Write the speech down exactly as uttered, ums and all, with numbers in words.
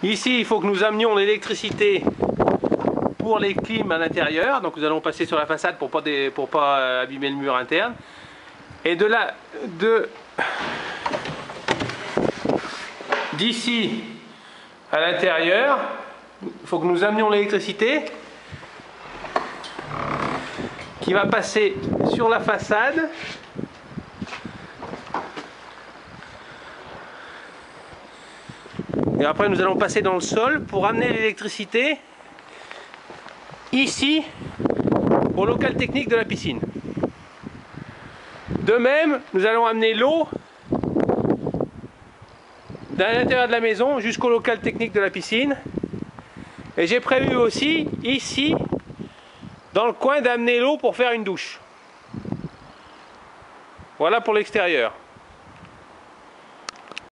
Ici, il faut que nous amenions l'électricité pour les clims à l'intérieur. Donc nous allons passer sur la façade pour pas des, pour pas euh, abîmer le mur interne. Et de là, de d'ici à l'intérieur, il faut que nous amenions l'électricité qui va passer sur la façade. Et après nous allons passer dans le sol pour amener l'électricité ici au local technique de la piscine. De même, nous allons amener l'eau de l'intérieur de la maison jusqu'au local technique de la piscine. Et j'ai prévu aussi ici dans le coin d'amener l'eau pour faire une douche. Voilà pour l'extérieur.